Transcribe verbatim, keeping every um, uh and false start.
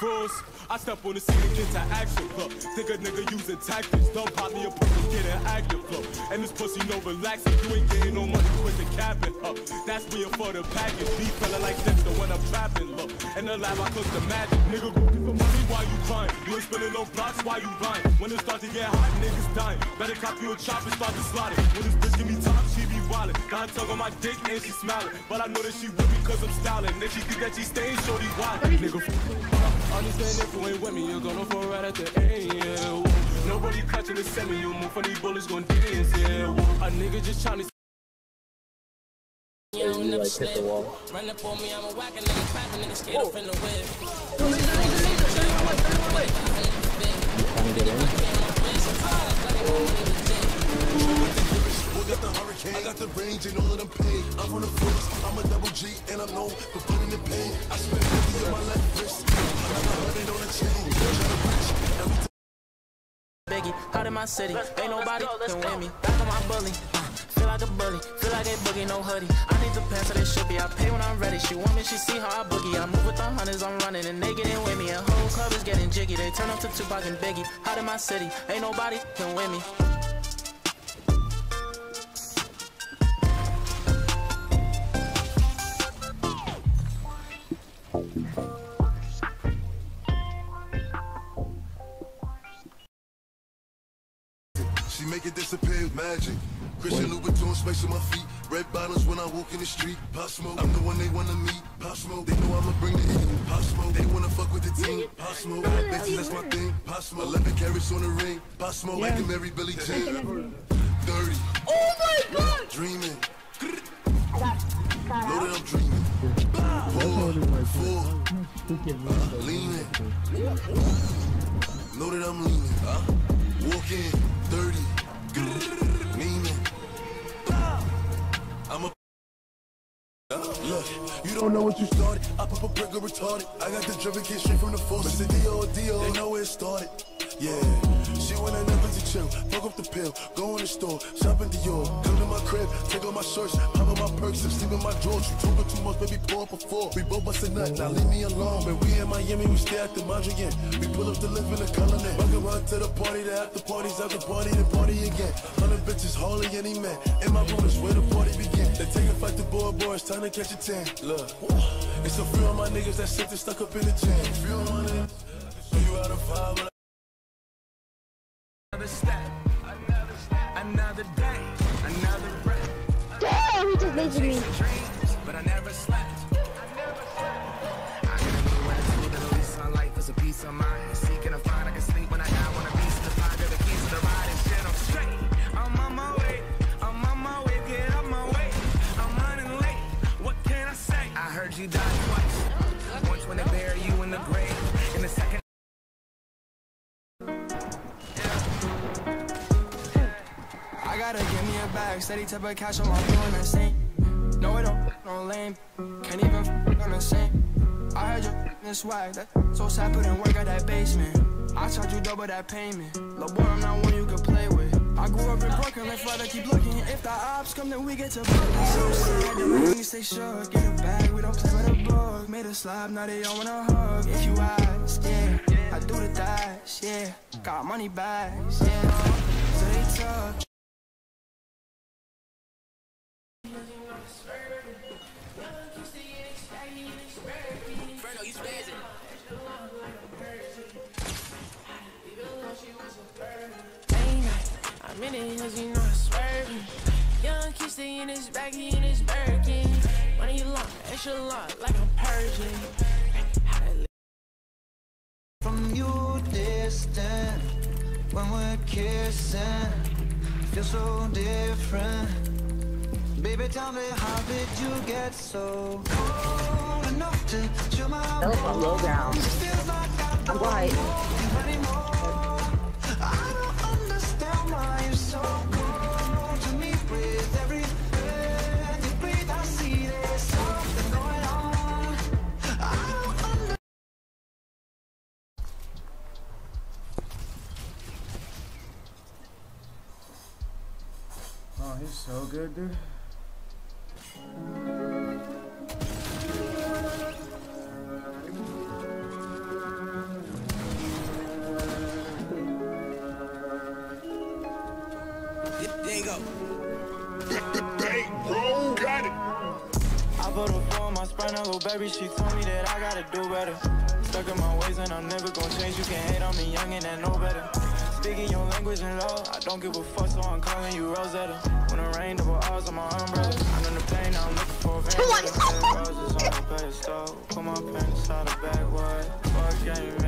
froze. I step on the scene and get to action, look. Think a nigga using tactics. Don't pop me a pussy, get an active flow. And this pussy no relaxing. You ain't getting no money, quit the capping up. That's being for the package. Beef fella like this, the one I'm trapping, look. In the lab, I cook the magic. Nigga, go get the money while you crying. You ain't spilling no blocks while you rhyme. When it start to get hot, niggas dying. Better cop you a chop and start to slide it. When this bitch give me top, she be wildin'. Got her tongue on my dick and she smiling. But I know that she with me cause I'm styling. Then she think that she staying shorty wildin'. Nigga, understand if you ain't with me, you're gonna fall right at the end, yeah. Nobody clutching the semi, you move funny bullets gon' dance, yeah. A nigga just trying to you don't never slip. Run up on me, I'm a whack a nigga, clap a nigga, skate up in the whip. Got the hurricane, I got the range and all of them paid. I'm on the first, I'm a double G and I'm known for putting the pain. I spent fifty on my left wrist, I got a hundred on the chain. Biggie, hot in my city, ain't nobody can win me. Back on my bully, uh, feel like a bully, feel like a boogie, no hoodie. I need the pants so they should be, I pay when I'm ready. She want me, she see how I boogie. I move with the hunters, I'm running and they getting with me. And whole club is getting jiggy, they turn up to Tupac and Biggie. Hot in my city, ain't nobody can win me. She make it disappear with magic. Christian Louboutin, space on my feet. Red bottoms when I walk in the street. Pop Smoke, I'm the one they wanna meet. Pop Smoke, they know I'ma bring the heat. Pop Smoke, they wanna fuck with the team. Pop Smoke, bitches, that's my thing. Pop Smoke, eleven carats on the ring. Pop Smoke, yeah. Like a Mary Billy Jane. Dirty. Oh my God! Dreaming. Know that I'm dreaming. Four, four, uh, leaning. Know that I'm leaning. Uh, walking, dirty, leaning. I'm a. Look, you don't know what you started. I pop a brick or retarded. I got the driven kid straight from the force. It's a Dio, Dio, they know where it started. Yeah, she wanna never to chill. Fuck up the pill, go in the store, shop in Dior. Come to my crib, take off my shirts, pop on my perks, and sleep in my drawers. You talking too much, baby, pour up a four. We both bust a nut, now leave me alone. When we in Miami, we stay at the Mondrian. We pull up the lift in the Cullinan. Welcome out to the party, the after parties, after party, the party again. Hundred bitches, holy any man. In my room is where the party begin. They take a fight to boy, boy, it's time to catch a tan. Look, it's a few of my niggas that sit there stuck up in the gym. Few of my niggas, so you out of five, but another step, another step, another day, another breath. Damn, he just lasered me. But I never slept. I never slept. I gotta know when I told the least on life is a piece of mind. Seeking a find, I can sleep when I die. Wanna be to the find, the keys to the ride and shit. I'm straight. I'm on my way. I'm on my way. Get up my way. I'm running late. What can I say? I heard you die twice. Once when they bury you in the grave. In the second. I gotta give me a bag, steady type of cash on my phone, that same. No, it don't, no lame. Can't even f on the same. I heard you this swag, that so sad, put in work at that basement. I charge you double that payment. Lil' boy, I'm not one you can play with. I grew up in Brooklyn, let's rather keep looking. If the ops come, then we get to Brooklyn. So sad, the way we stay sure. Get a bag, we don't play with a book. Made a slab, now they all wanna hug. If you ask, yeah, I do the dash, yeah. Got money bags, yeah. So they talk. I'm in it, cause you know I'm swerving. Young kid stay in his bag, he in his Birkin. Money long, extra long, like I'm Persian. From you distant, when we're kissing, feel so different. Baby, tell me, how did you get so cold enough to chill my That was on low ground. I'm white. I don't understand why you're so cold to me. With every breath you breathe, I see there's something going on. I don't understand. Oh, he's so good, dude. Dingo. Hey, bro, got it. I put a floor on my spine, little baby, she told me that I gotta do better. Stuck in my ways and I'm never gonna change. You can hate on me, young and I know better. Speaking your language and law, I don't give a fuck, so I'm calling you Rosetta. When it rain, double R's on my umbrella. I'm in the pain, now I'm looking for a van. Roses on the pedestal. Put my pen inside the backwood. Fuck, yeah,